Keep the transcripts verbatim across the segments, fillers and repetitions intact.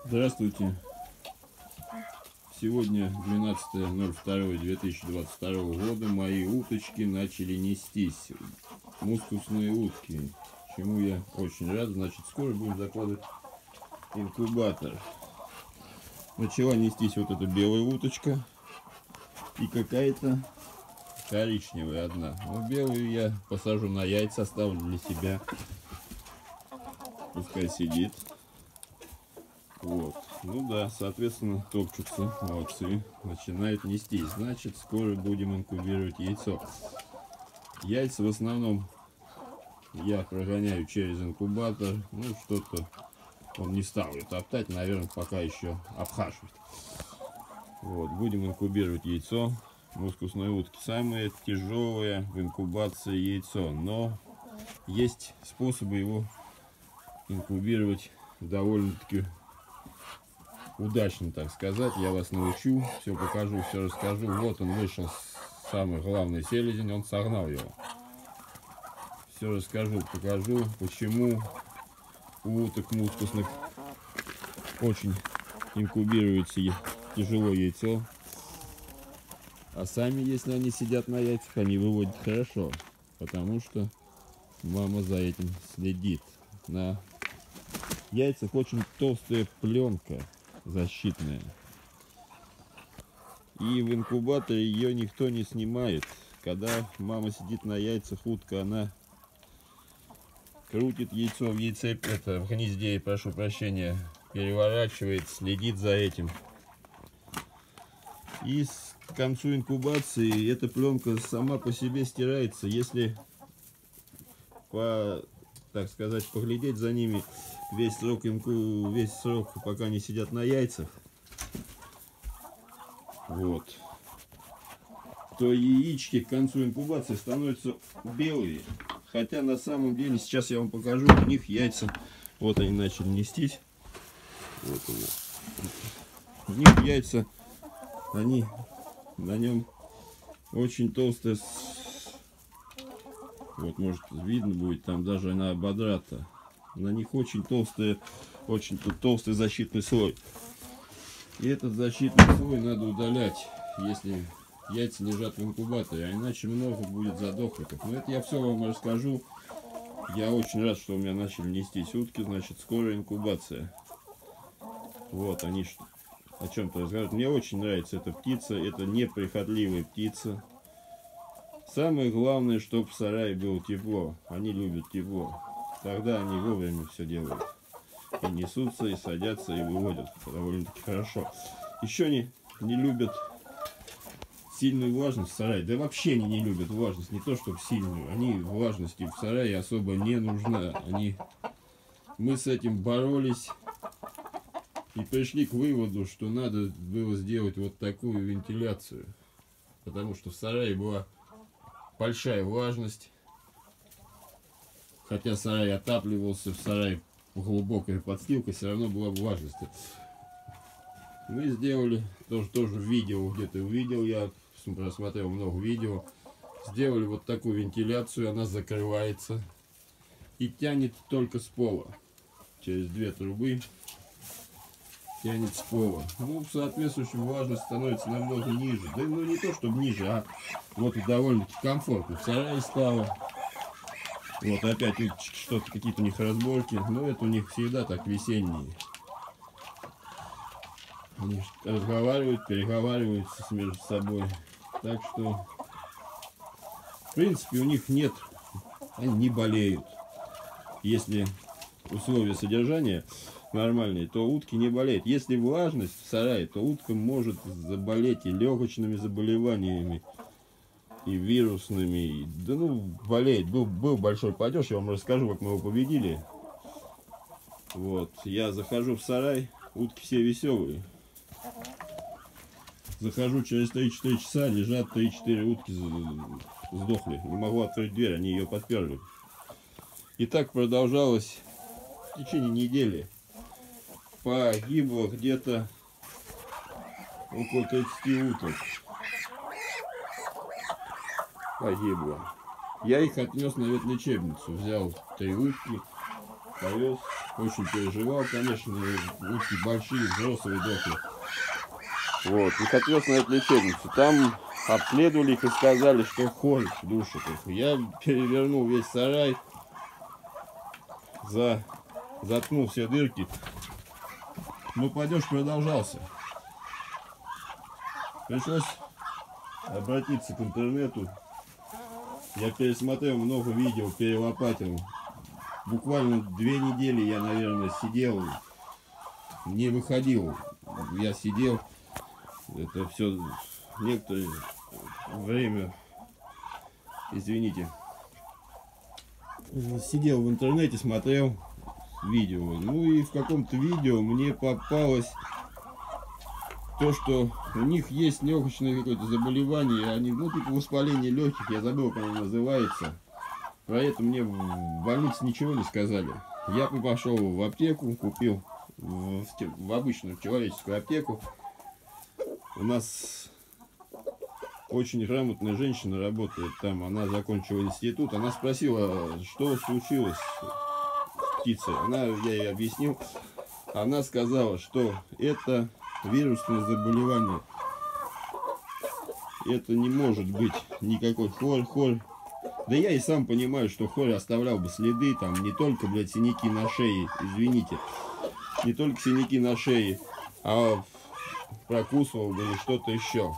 Здравствуйте! Сегодня двенадцатое ноль второе две тысячи двадцать второго года. Мои уточки начали нестись. Мускусные утки. Чему я очень рад. Значит, скоро будем закладывать инкубатор. Начала нестись вот эта белая уточка. И какая-то коричневая одна. Но белую я посажу на яйца, оставлю для себя. Пускай сидит. Вот. Ну да, соответственно, топчутся, молодцы, начинают нестись. Значит, скоро будем инкубировать яйцо. Яйца в основном я прогоняю через инкубатор. Ну, что-то он не стал ее топтать, наверное, пока еще обхаживает. Вот, будем инкубировать яйцо мускусной утки. Самое тяжелое в инкубации яйцо, но есть способы его инкубировать довольно-таки удачно, так сказать. Я вас научу, все покажу, все расскажу. Вот он вышел, самый главный селезень, он согнал его. Все расскажу, покажу, почему у уток мускусных очень инкубируется тяжело яйцо. А сами, если они сидят на яйцах, они выводят хорошо, потому что мама за этим следит. На яйцах очень толстая пленка защитная, и в инкубаторе ее никто не снимает. Когда мама сидит на яйцах, утка, она крутит яйцо в яйце, это в гнезде, прошу прощения, переворачивает, следит за этим. И к концу инкубации эта пленка сама по себе стирается. Если по, так сказать, поглядеть за ними весь срок, инку... весь срок, пока они сидят на яйцах, вот, то яички к концу инкубации становятся белые. Хотя на самом деле, сейчас я вам покажу, у них яйца, вот они начали нестись. Вот они. У них яйца, они на нем очень толстая. Вот, может, видно будет, там даже она ободрата. На них очень толстый, очень толстый защитный слой. И этот защитный слой надо удалять, если яйца лежат в инкубаторе, а иначе много будет задохликов. Но это я все вам расскажу. Я очень рад, что у меня начали нестись утки, значит, скоро инкубация. Вот, они о чем-то разговаривают. Мне очень нравится эта птица, это неприхотливая птица. Самое главное, чтобы в сарае было тепло. Они любят тепло. Тогда они вовремя все делают. И несутся, и садятся, и выводят довольно-таки хорошо. Еще они не любят сильную влажность в сарае. Да вообще они не любят влажность. Не то, чтобы сильную. Они влажности в сарае особо не нужна. Они... Мы с этим боролись. И пришли к выводу, что надо было сделать вот такую вентиляцию. Потому что в сарае была большая влажность. Хотя сарай отапливался, в сарае глубокая подстилка, все равно была влажность. Мы сделали, тоже, тоже видео, где-то увидел, я просмотрел много видео. Сделали вот такую вентиляцию, она закрывается и тянет только с пола. Через две трубы тянет с пола. Ну, соответствующая влажность становится намного ниже. Да ну не то, чтобы ниже, а вот довольно-таки комфортно. В сарае стало. Вот опять что-то, какие-то у них разборки, но это у них всегда так весенние. Они разговаривают, переговариваются между собой. Так что, в принципе, у них нет, они не болеют. Если условия содержания нормальные, то утки не болеют. Если влажность в сарае, то утка может заболеть и легочными заболеваниями, и вирусными, и, да ну, болеет. Был, был большой падеж, я вам расскажу, как мы его победили. Вот, я захожу в сарай, утки все веселые. Захожу через три-четыре часа, лежат три-четыре утки, сдохли. Не могу открыть дверь, они ее подперли. И так продолжалось в течение недели. Погибло где-то около тридцати уток. Погибло. Я их отнес на ветлечебницу. Взял три утки, повез очень переживал, конечно, утки большие, взрослые дохли. Вот, и хотел снять лечебницу. Там обследовали их и сказали, что хорь душит их. Я перевернул весь сарай, за, заткнул все дырки. Но падеж продолжался. Пришлось обратиться к интернету. Я пересмотрел много видео, перелопатил. Буквально две недели я, наверное, сидел, не выходил. Я сидел, это все некоторое время, извините, сидел в интернете, смотрел видео. Ну и в каком-то видео мне попалось то, что у них есть легочное какое-то заболевание, они, ну, типа воспаление легких, я забыл, как оно называется. Про это мне в больнице ничего не сказали. Я пошел в аптеку, купил в, в обычную человеческую аптеку. У нас очень грамотная женщина работает там, она закончила институт. Она спросила, что случилось с птицей. Она, я ей объяснил. Она сказала, что это вирусное заболевание. Это не может быть никакой хорь, хорь. Да я и сам понимаю, что хорь оставлял бы следы, там не только, блядь, синяки на шее, извините, не только синяки на шее, а прокусывал бы или что-то еще.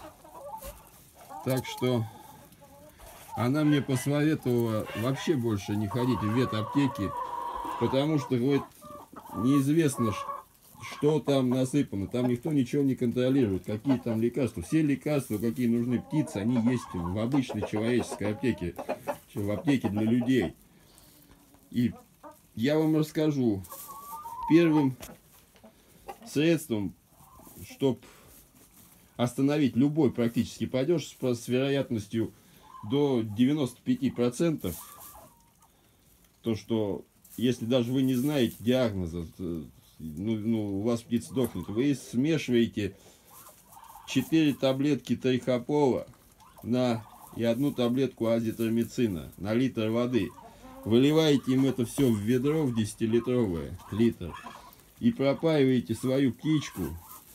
Так что она мне посоветовала вообще больше не ходить в ветаптеки, потому что, говорит, неизвестно, что там насыпано, там никто ничего не контролирует, какие там лекарства. Все лекарства, какие нужны птице, они есть в обычной человеческой аптеке, в аптеке для людей. И я вам расскажу, первым средством, чтобы остановить любой практически падеж с вероятностью до девяноста пяти процентов, то, что если даже вы не знаете диагноза, Ну, ну, у вас птица дохнет, вы смешиваете четыре таблетки трихопола на и одну таблетку азитромицина на литр воды. Выливаете им это все в ведро, в десятилитровое, литр, и пропаиваете свою птичку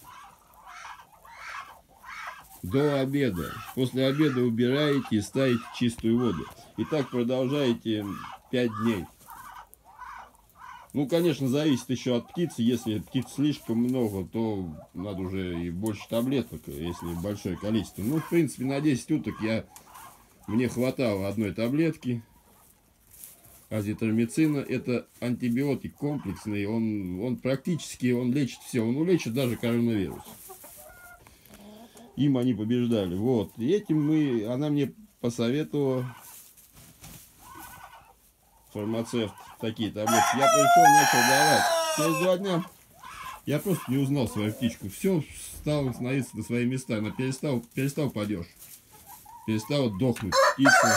до обеда. После обеда убираете и ставите чистую воду. И так продолжаете пять дней. Ну, конечно, зависит еще от птицы. Если птиц слишком много, то надо уже и больше таблеток, если большое количество. Ну, в принципе, на десять уток я, мне хватало одной таблетки азитромицина. Это антибиотик комплексный. Он, он практически он лечит все. Он улечит даже коронавирус. Им они побеждали. Вот. И этим мы, она мне посоветовала, фармацевт, такие таблетки. Я пришел, начал давать. Через два дня я просто не узнал свою птичку. Все стало становиться на свои места. Она перестал, перестал падеж. Перестала дохнуть птица.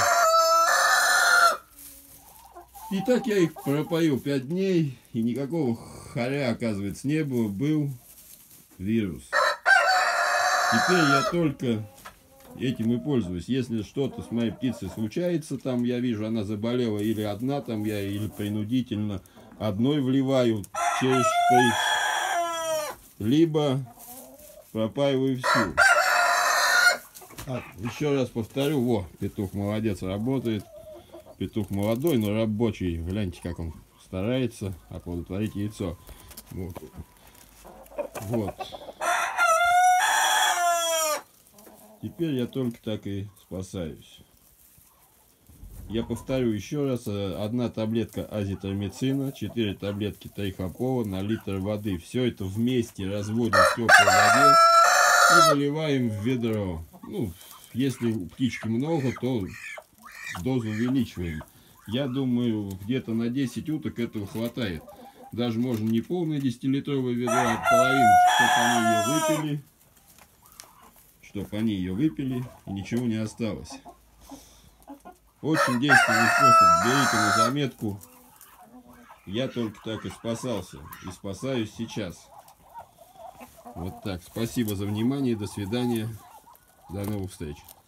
И так я их пропоил пять дней. И никакого хоря, оказывается, не было. Был вирус. Теперь я только этим и пользуюсь. Если что-то с моей птицей случается, там я вижу, она заболела или одна, там я или принудительно одной вливаю через шприц, либо пропаиваю всю. А, еще раз повторю, во, петух молодец, работает. Петух молодой, но рабочий. Гляньте, как он старается оплодотворить яйцо. Вот. Вот. Теперь я только так и спасаюсь. Я повторю еще раз. Одна таблетка азитромицина, четыре таблетки трихопола на литр воды. Все это вместе разводим в теплой воде и выливаем в ведро. Ну, если у птички много, то дозу увеличиваем. Я думаю, где-то на десять уток этого хватает. Даже можно не полное десятилитровое ведро, а половину, чтобы они ее выпили. Чтобы они ее выпили и ничего не осталось. Очень действенный способ. Берите на заметку. Я только так и спасался. И спасаюсь сейчас. Вот так. Спасибо за внимание. До свидания. До новых встреч.